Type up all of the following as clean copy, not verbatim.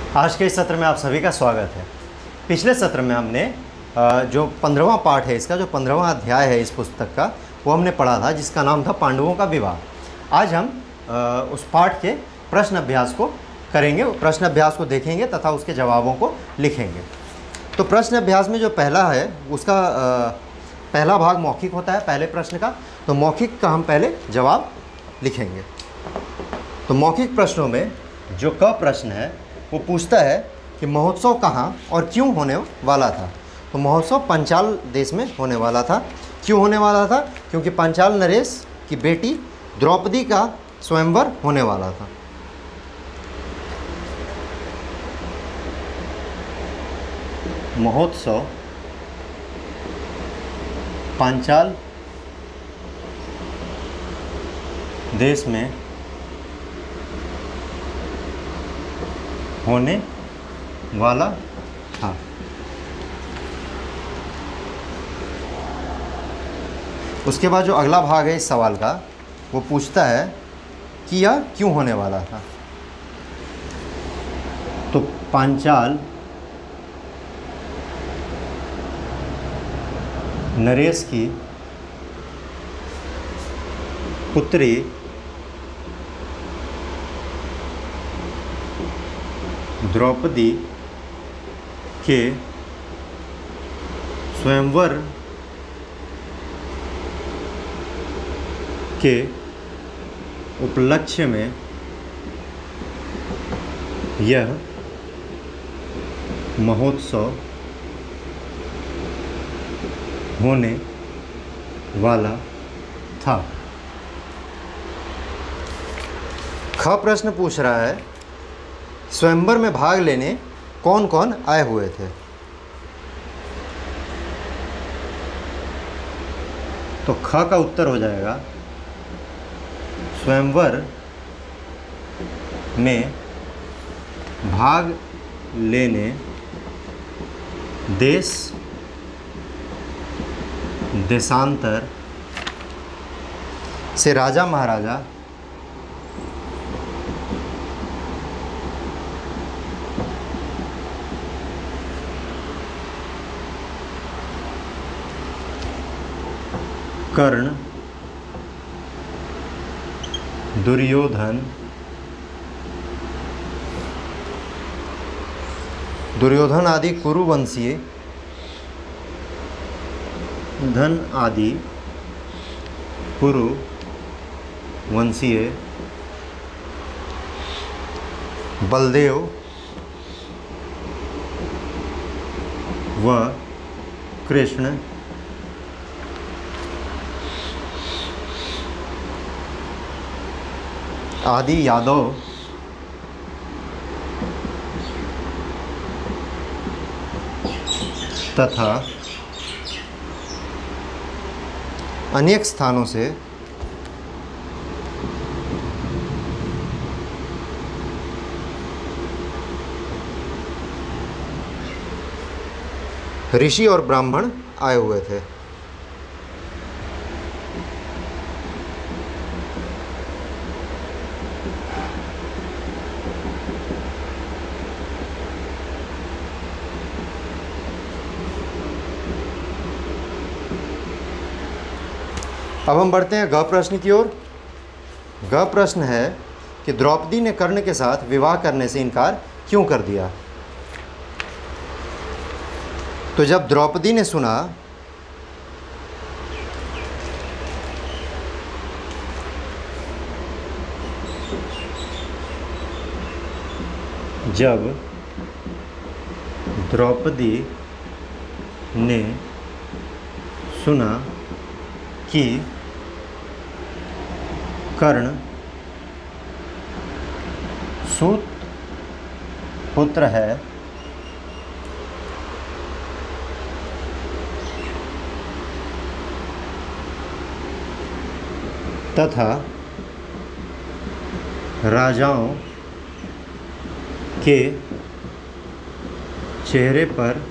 आज के इस सत्र में आप सभी का स्वागत है। पिछले सत्र में हमने जो 15वां पाठ है, इसका जो 15वां अध्याय है इस पुस्तक का, वो हमने पढ़ा था, जिसका नाम था पांडवों का विवाह। आज हम उस पाठ के प्रश्न अभ्यास को करेंगे, प्रश्न अभ्यास को देखेंगे तथा उसके जवाबों को लिखेंगे। तो प्रश्न अभ्यास में जो पहला है उसका पहला भाग मौखिक होता है, पहले प्रश्न का। तो मौखिक का हम पहले जवाब लिखेंगे। तो मौखिक प्रश्नों में जो क प्रश्न है वो पूछता है कि महोत्सव कहाँ और क्यों होने वाला था। तो महोत्सव पंचाल देश में होने वाला था। क्यों होने वाला था? क्योंकि पंचाल नरेश की बेटी द्रौपदी का स्वयंवर होने वाला था। महोत्सव पांचाल देश में होने वाला था। उसके बाद जो अगला भाग है इस सवाल का, वो पूछता है कि यह क्यों होने वाला था। तो पांचाल नरेश की पुत्री द्रौपदी के स्वयंवर के उपलक्ष्य में यह महोत्सव होने वाला था। ख प्रश्न पूछ रहा है स्वयंवर में भाग लेने कौन कौन आए हुए थे। तो ख का उत्तर हो जाएगा स्वयंवर में भाग लेने देश देशांतर से राजा महाराजा कर्ण, दुर्योधन आदि कुरुवंशीय बलदेव व कृष्ण आदि यादव तथा अनेक स्थानों से ऋषि और ब्राह्मण आए हुए थे। अब हम बढ़ते हैं ग प्रश्न की ओर। ग प्रश्न है कि द्रौपदी ने कर्ण के साथ विवाह करने से इनकार क्यों कर दिया। तो जब द्रौपदी ने सुना कि कर्ण सूत पुत्र है तथा राजाओं के चेहरे पर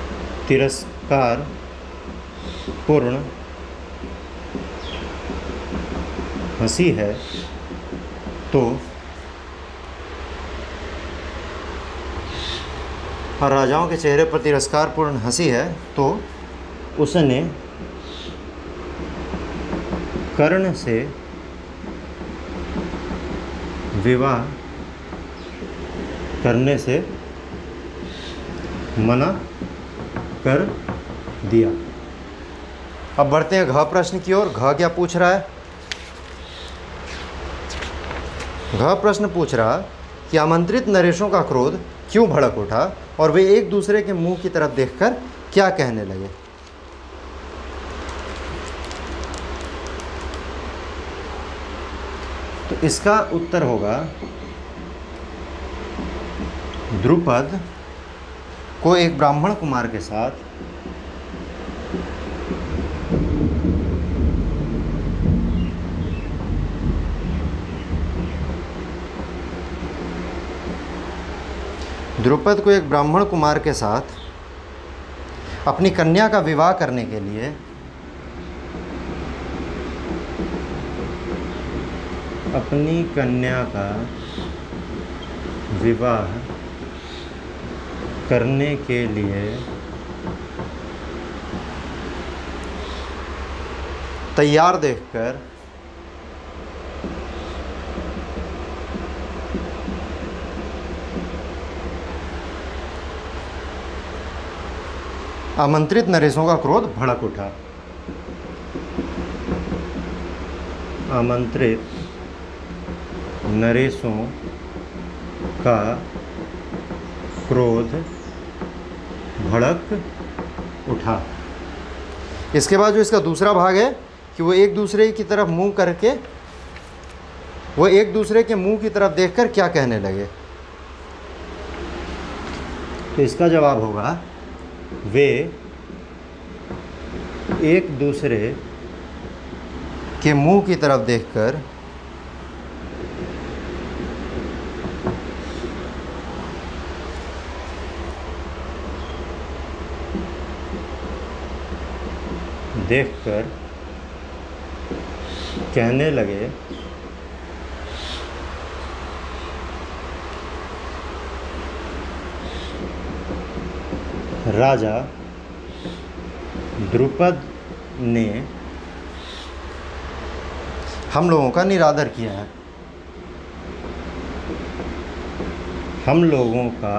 तिरस्कार पूर्ण हंसी है तो और राजाओं के चेहरे पर तिरस्कारपूर्ण हंसी है तो उसने कर्ण से विवाह करने से मना कर दिया। अब बढ़ते हैं घ प्रश्न की ओर। घ क्या पूछ रहा है? घ प्रश्न पूछ रहा कि आमंत्रित नरेशों का क्रोध क्यों भड़क उठा और वे एक दूसरे के मुंह की तरफ देखकर क्या कहने लगे। तो इसका उत्तर होगा द्रुपद को एक ब्राह्मण कुमार के साथ अपनी कन्या का विवाह करने के लिए तैयार देखकर आमंत्रित नरेशों का क्रोध भड़क उठा। आमंत्रित नरेशों का क्रोध भड़क उठा। इसके बाद जो इसका दूसरा भाग है कि वो एक दूसरे की तरफ मुंह करके वो एक दूसरे के मुंह की तरफ देखकर क्या कहने लगे। तो इसका जवाब होगा वे एक दूसरे के मुंह की तरफ देखकर कहने लगे राजा द्रुपद ने हम लोगों का निरादर किया है। हम लोगों का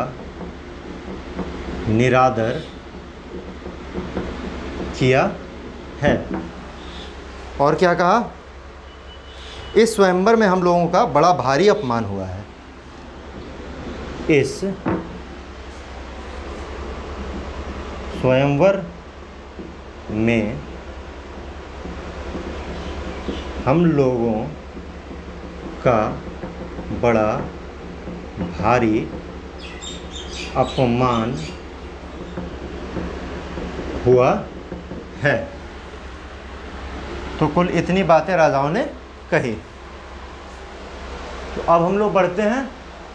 निरादर किया है। और क्या कहा? इस स्वयंवर में हम लोगों का बड़ा भारी अपमान हुआ है। इस स्वयंवर में हम लोगों का बड़ा भारी अपमान हुआ है। तो कुल इतनी बातें राजाओं ने कही। तो अब हम लोग बढ़ते हैं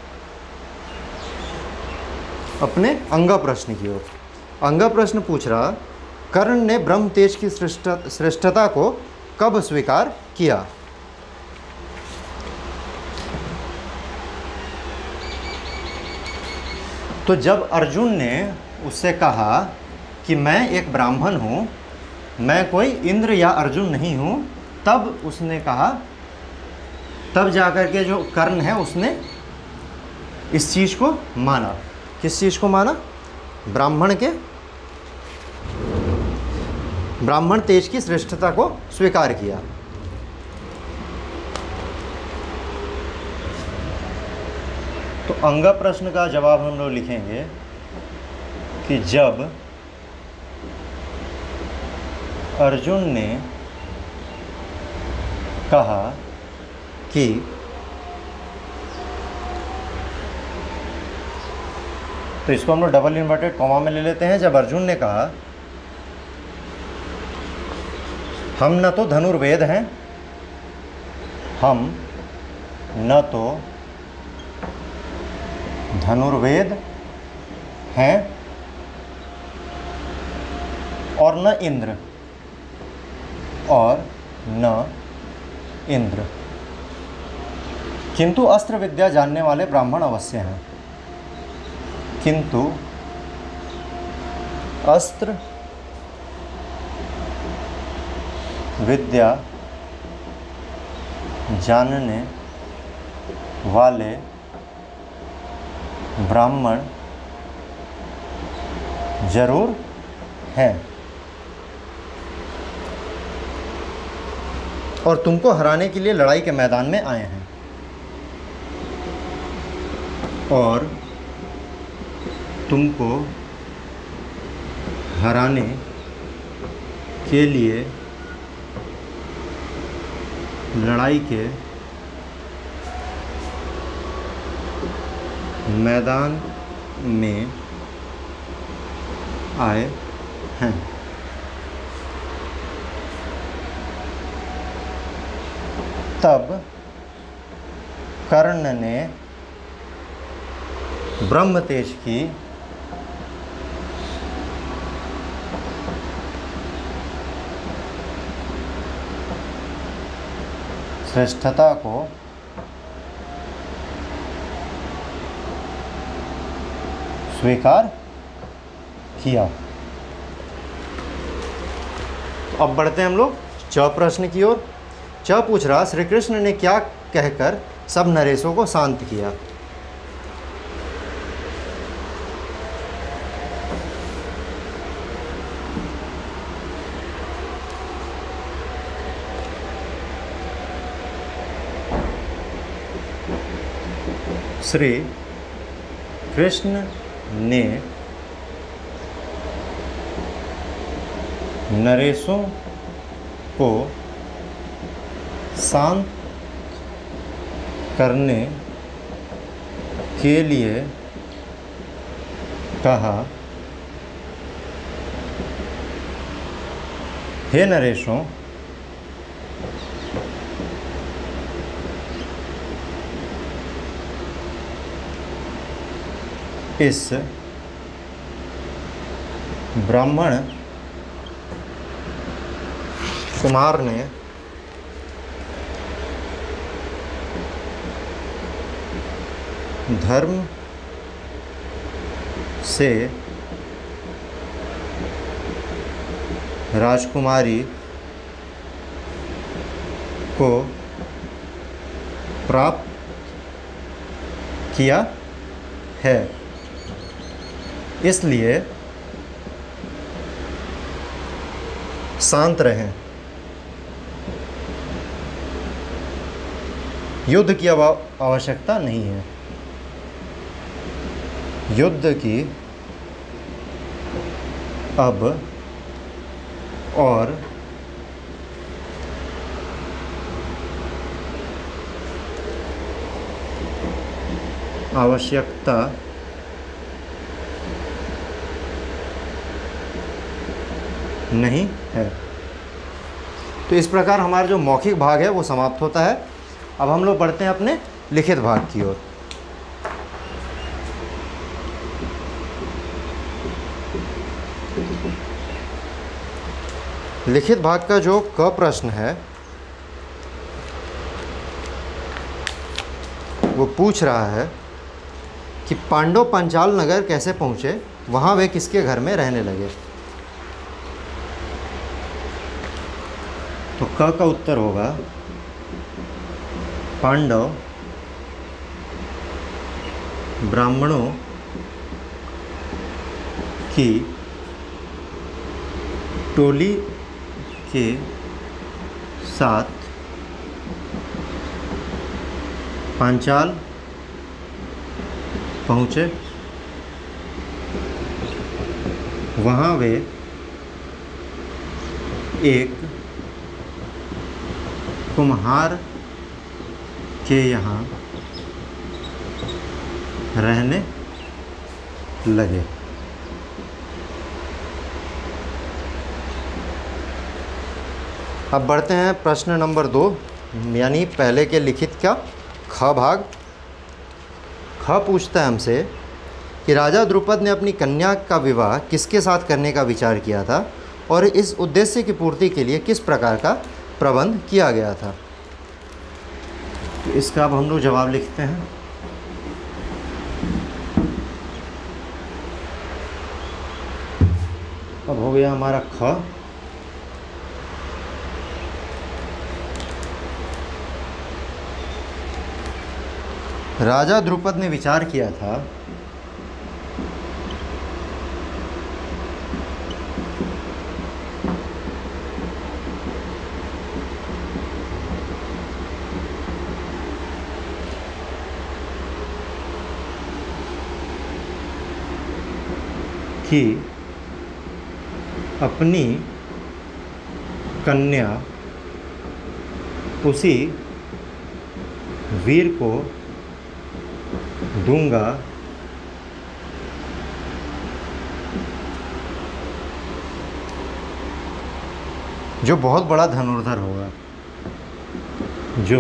अपने अंग प्रश्न की ओर। अंग प्रश्न पूछ रहा कर्ण ने ब्रह्म तेज की श्रेष्ठता को कब स्वीकार किया। तो जब अर्जुन ने उससे कहा कि मैं एक ब्राह्मण हूँ, मैं कोई इंद्र या अर्जुन नहीं हूँ, तब उसने कहा, तब जाकर के जो कर्ण है उसने इस चीज़ को माना। किस चीज़ को माना? ब्राह्मण तेज की श्रेष्ठता को स्वीकार किया। तो अंग प्रश्न का जवाब हम लोग लिखेंगे कि जब अर्जुन ने कहा कि तो इसको हम लोग डबल इन्वर्टेड कॉमा में ले लेते हैं। जब अर्जुन ने कहा हम न तो धनुर्वेद हैं, हम न तो धनुर्वेद हैं और न इंद्र किंतु अस्त्र विद्या जानने वाले ब्राह्मण अवश्य हैं। किंतु अस्त्र विद्या जानने वाले ब्राह्मण जरूर हैं और तुमको हराने के लिए लड़ाई के मैदान में आए हैं और तुमको हराने के लिए लड़ाई के मैदान में आए हैं। तब कर्ण ने ब्रह्मतेज की श्रेष्ठता को स्वीकार किया। तो अब बढ़ते हैं हम लोग च प्रश्न की ओर। च पूछ रहा, श्री कृष्ण ने क्या कहकर सब नरेशों को शांत किया? श्री कृष्ण ने नरेशों को शांत करने के लिए कहा, हे नरेशों, इस ब्राह्मण कुमार ने धर्म से राजकुमारी को प्राप्त किया है, इसलिए शांत रहें। युद्ध की आवश्यकता नहीं है। युद्ध की अब और आवश्यकता नहीं है। तो इस प्रकार हमारा जो मौखिक भाग है वो समाप्त होता है। अब हम लोग बढ़ते हैं अपने लिखित भाग की ओर। लिखित भाग का जो क प्रश्न है वो पूछ रहा है कि पांडव पांचाल नगर कैसे पहुँचे, वहाँ वे किसके घर में रहने लगे। तो क का उत्तर होगा पांडव ब्राह्मणों की टोली के साथ पांचाल पहुँचे। वहाँ वे एक कुम्हार के यहाँ रहने लगे। अब बढ़ते हैं प्रश्न नंबर 2, यानी पहले के लिखित का ख भाग। ख पूछता है हमसे कि राजा द्रुपद ने अपनी कन्या का विवाह किसके साथ करने का विचार किया था और इस उद्देश्य की पूर्ति के लिए किस प्रकार का प्रबंध किया गया था। तो इसका अब हम लोग जवाब लिखते हैं। अब हो गया हमारा ख। राजा द्रुपद ने विचार किया था कि अपनी कन्या उसी वीर को दूंगा जो बहुत बड़ा धनुर्धर होगा, जो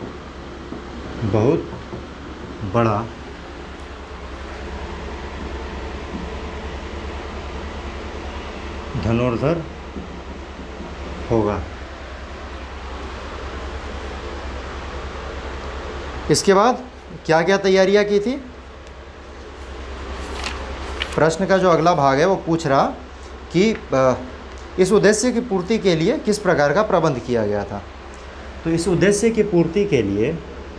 बहुत बड़ा धनुर्धर होगा। इसके बाद क्या क्या तैयारियां की थी? प्रश्न का जो अगला भाग है वो पूछ रहा कि इस उद्देश्य की पूर्ति के लिए किस प्रकार का प्रबंध किया गया था। तो इस उद्देश्य की पूर्ति के लिए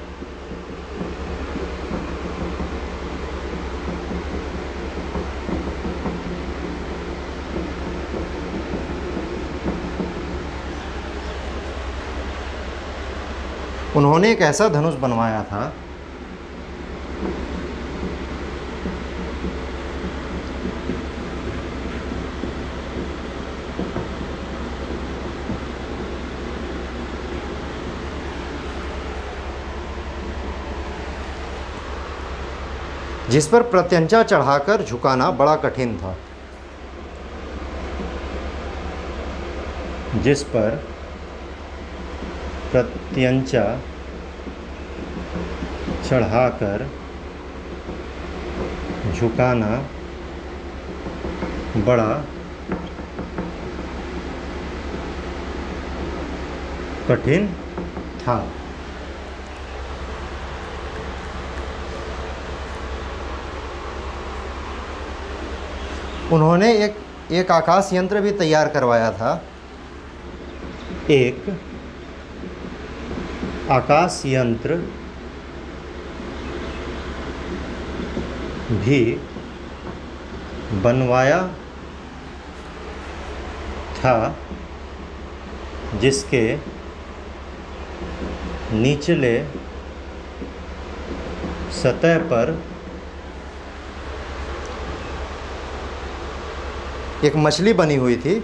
उन्होंने एक ऐसा धनुष बनवाया था जिस पर प्रत्यंचा चढ़ाकर झुकाना बड़ा कठिन था, जिस पर प्रत्यंचा चढ़ाकर झुकाना बड़ा कठिन था। उन्होंने एक आकाश यंत्र भी तैयार करवाया था। एक आकाश यंत्र भी बनवाया था जिसके निचले सतह पर एक मछली बनी हुई थी।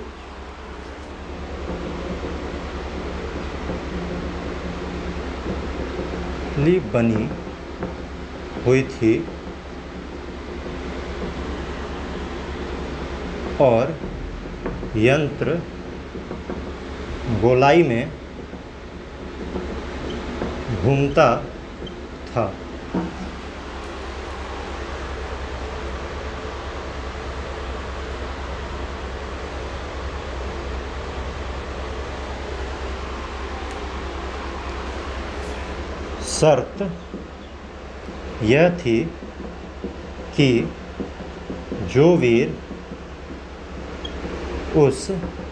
बनी हुई थी और यंत्र गोलाई में घूमता था। शर्त यह थी कि जो वीर उस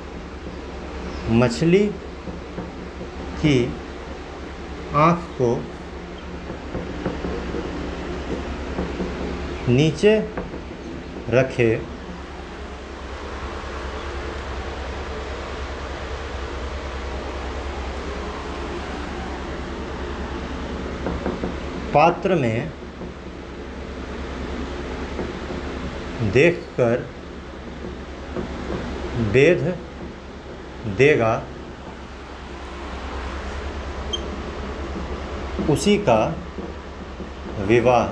मछली की आँख को नीचे रखे पात्र में देखकर बेध देगा, उसी का विवाह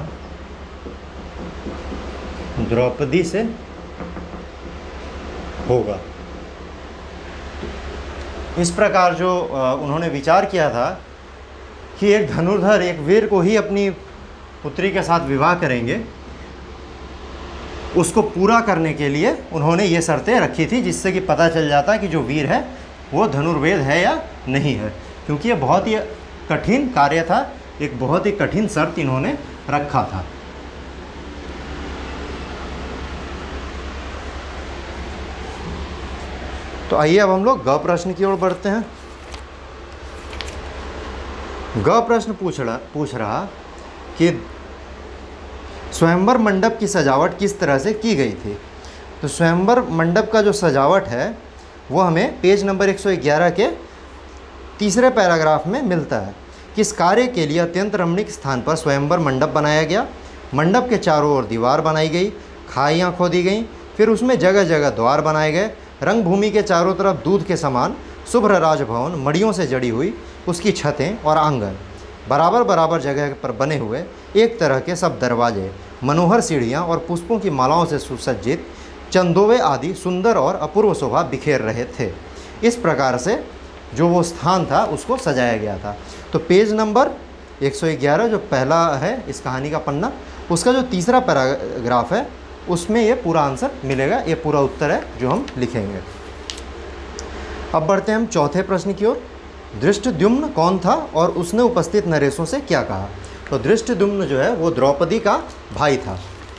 द्रौपदी से होगा। इस प्रकार जो उन्होंने विचार किया था कि एक धनुर्धर एक वीर को ही अपनी पुत्री के साथ विवाह करेंगे, उसको पूरा करने के लिए उन्होंने ये शर्तें रखी थी, जिससे कि पता चल जाता कि जो वीर है वो धनुर्वेद है या नहीं है, क्योंकि ये बहुत ही कठिन कार्य था एक बहुत ही कठिन शर्त इन्होंने रखा था। तो आइए अब हम लोग ग प्रश्न की ओर बढ़ते हैं। ग प्रश्न पूछ रहा कि स्वयंवर मंडप की सजावट किस तरह से की गई थी। तो स्वयंवर मंडप का जो सजावट है वो हमें पेज नंबर 111 के तीसरे पैराग्राफ में मिलता है। किस कार्य के लिए अत्यंत रमणीक स्थान पर स्वयंवर मंडप बनाया गया। मंडप के चारों ओर दीवार बनाई गई, खाइयाँ खोदी गईं, फिर उसमें जगह जगह द्वार बनाए गए। रंगभूमि के चारों तरफ दूध के समान शुभ्र राजभवन मड़ियों से जड़ी हुई, उसकी छतें और आंगन, बराबर बराबर जगह पर बने हुए एक तरह के सब दरवाजे, मनोहर सीढ़ियाँ और पुष्पों की मालाओं से सुसज्जित चंदोवे आदि सुंदर और अपूर्व शोभा बिखेर रहे थे। इस प्रकार से जो वो स्थान था उसको सजाया गया था। तो पेज नंबर 111 जो पहला है इस कहानी का पन्ना, उसका जो तीसरा पैराग्राफ है उसमें ये पूरा आंसर मिलेगा, ये पूरा उत्तर है जो हम लिखेंगे। अब बढ़ते हैं हम चौथे प्रश्न की ओर। धृष्टद्युम्न कौन था और उसने उपस्थित नरेशों से क्या कहा। तो धृष्टद्युम्न जो है वो द्रौपदी का भाई था।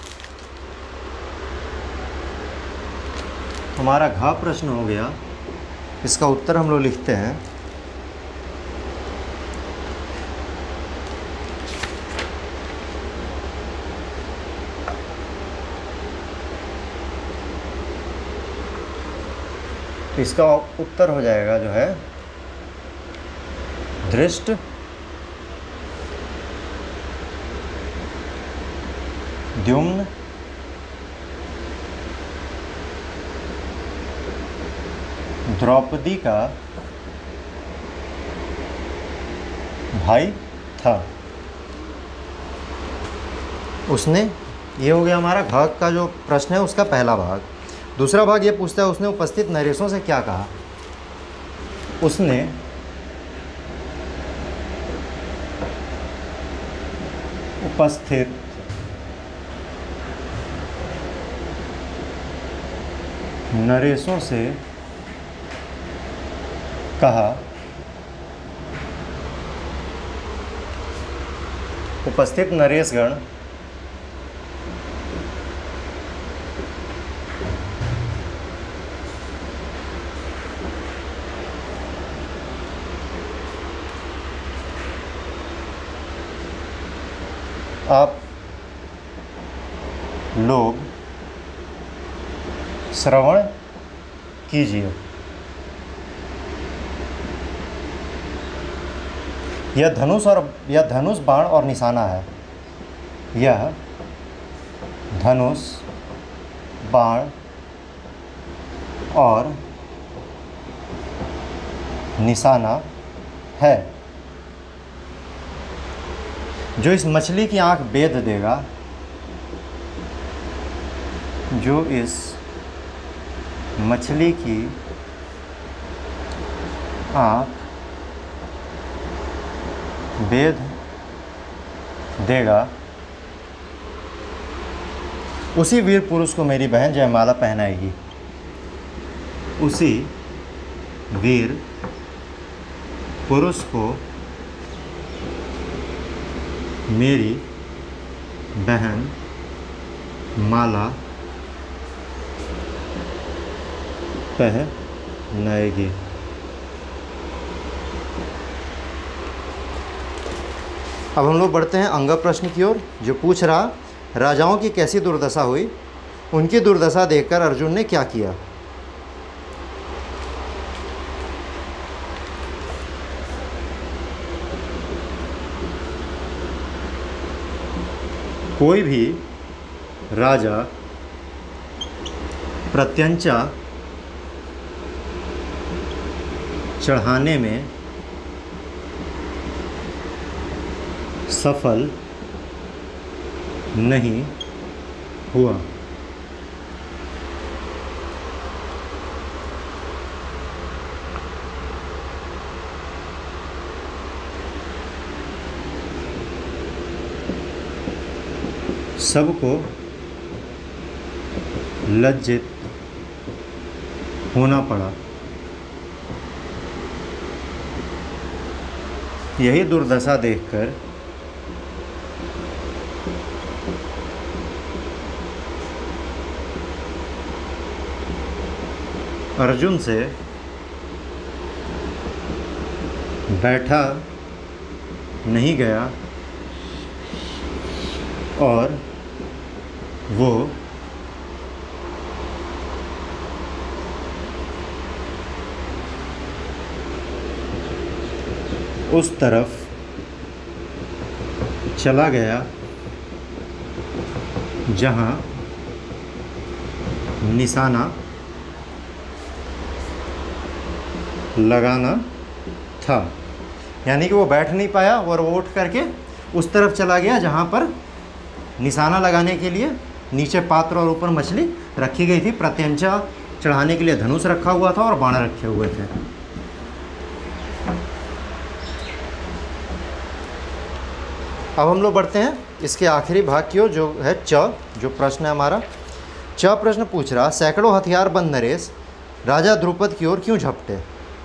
हमारा घ प्रश्न हो गया, इसका उत्तर हम लोग लिखते हैं। तो इसका उत्तर हो जाएगा जो है धृष्ट द्युम्न द्रौपदी का भाई था। उसने, ये हो गया हमारा घ का जो प्रश्न है उसका पहला भाग। दूसरा भाग ये पूछता है उसने उपस्थित नरेशों से क्या कहा। उसने उपस्थित नरेशों से कहा। उपस्थित नरेशगण आप लोग श्रवण कीजिए। यह धनुष बाण और निशाना है। यह धनुष बाण और निशाना है जो इस मछली की आंख बेध देगा, जो इस मछली की आंख बेध देगा, उसी वीर पुरुष को मेरी बहन जयमाला पहनाएगी। उसी वीर पुरुष को मेरी बहन माला पहनाएगी। अब हम लोग बढ़ते हैं अंग प्रश्न की ओर, जो पूछ रहा राजाओं की कैसी दुर्दशा हुई। उनकी दुर्दशा देखकर अर्जुन ने क्या किया। कोई भी राजा प्रत्यंचा चढ़ाने में सफल नहीं हुआ। सबको लज्जित होना पड़ा। यही दुर्दशा देखकर अर्जुन से बैठा नहीं गया और वो उस तरफ चला गया जहाँ निशाना लगाना था। यानी कि वो बैठ नहीं पाया और वो उठ करके उस तरफ चला गया जहाँ पर निशाना लगाने के लिए नीचे पात्र और ऊपर मछली रखी गई थी। प्रत्यंचा चढ़ाने के लिए धनुष रखा हुआ था और बाण रखे हुए थे। अब हम लोग बढ़ते हैं इसके आखिरी भाग की ओर, जो है च, जो प्रश्न है हमारा। च प्रश्न पूछ रहा, सैकड़ों हथियारबंद नरेश राजा द्रुपद की ओर क्यों झपटे?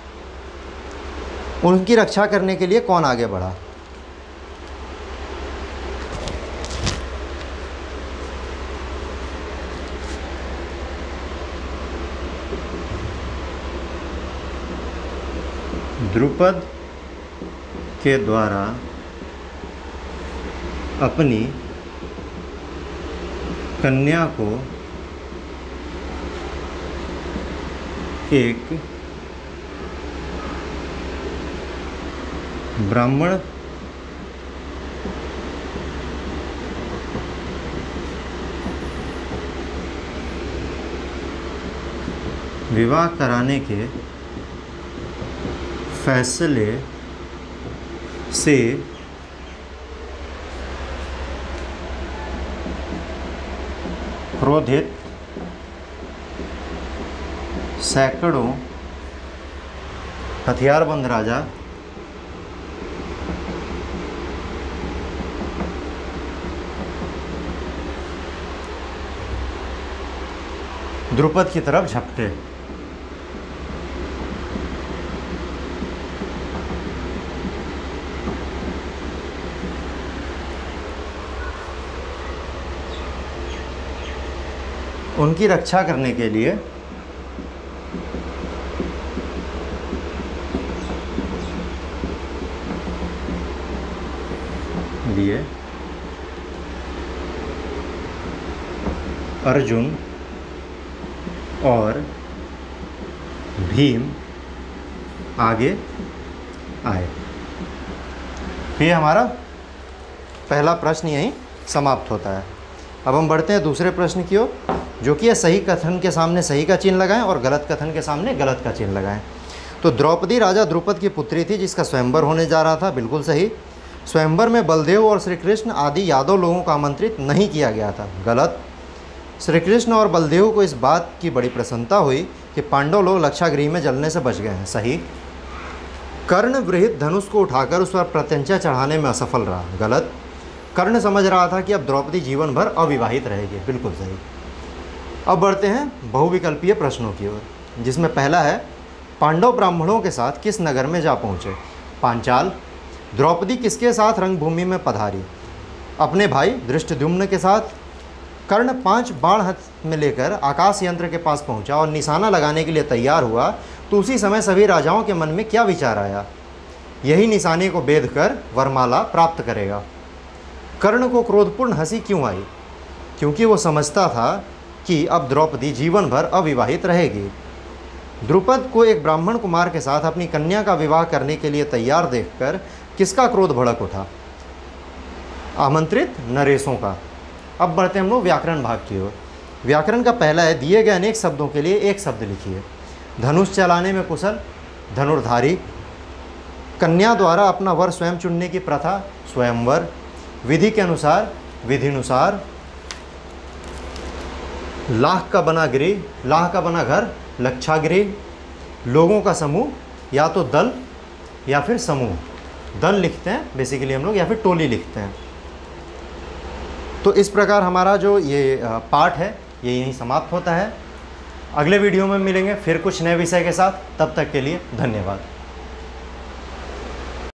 उनकी रक्षा करने के लिए कौन आगे बढ़ा? द्रुपद के द्वारा अपनी कन्या को एक ब्राह्मण विवाह कराने के फैसले से क्रोधित सैकड़ों हथियारबंद राजा द्रुपद की तरफ झपटे। उनकी रक्षा करने के लिए अर्जुन और भीम आगे आए। ये हमारा पहला प्रश्न यहीं समाप्त होता है। अब हम बढ़ते हैं दूसरे प्रश्न की ओर, जो कि है सही कथन के सामने सही का चिन्ह लगाएं और गलत कथन के सामने गलत का चिन्ह लगाएं। तो द्रौपदी राजा द्रुपद की पुत्री थी जिसका स्वयंवर होने जा रहा था, बिल्कुल सही। स्वयंवर में बलदेव और श्री कृष्ण आदि यादव लोगों को आमंत्रित नहीं किया गया था, गलत। श्री कृष्ण और बलदेव को इस बात की बड़ी प्रसन्नता हुई कि पांडव लोग लक्षागृह में जलने से बच गए हैं, सही। कर्ण वृहत धनुष को उठाकर उस पर प्रत्यंचा चढ़ाने में असफल रहा, गलत। कर्ण समझ रहा था कि अब द्रौपदी जीवन भर अविवाहित रहेगी, बिल्कुल सही। अब बढ़ते हैं बहुविकल्पीय प्रश्नों की ओर, जिसमें पहला है पांडव ब्राह्मणों के साथ किस नगर में जा पहुँचे? पांचाल। द्रौपदी किसके साथ रंगभूमि में पधारी? अपने भाई धृष्टद्युम्न के साथ। कर्ण 5 बाण हाथ में लेकर आकाश यंत्र के पास पहुंचा और निशाना लगाने के लिए तैयार हुआ, तो उसी समय सभी राजाओं के मन में क्या विचार आया? यही निशाने को बेध कर वरमाला प्राप्त करेगा। कर्ण को क्रोधपूर्ण हंसी क्यों आई? क्योंकि वो समझता था कि अब द्रौपदी जीवन भर अविवाहित रहेगी। द्रुपद को एक ब्राह्मण कुमार के साथ अपनी कन्या का विवाह करने के लिए तैयार देखकर किसका क्रोध भड़क उठा? आमंत्रित नरेशों का। अब बढ़ते हम लोग व्याकरण भाग की ओर। व्याकरण का पहला है दिए गए अनेक शब्दों के लिए एक शब्द लिखिए। धनुष चलाने में कुशल, धनुर्धारी। कन्या द्वारा अपना वर स्वयं चुनने की प्रथा, स्वयंवर। विधि के अनुसार, विधिनुसार। लाख का बना गृह, लाह का बना घर, लक्षागृह। लोगों का समूह, या तो दल या फिर समूह। दल लिखते हैं बेसिकली हम लोग, या फिर टोली लिखते हैं। तो इस प्रकार हमारा जो ये पाठ है ये यहीं समाप्त होता है। अगले वीडियो में मिलेंगे फिर कुछ नए विषय के साथ। तब तक के लिए धन्यवाद।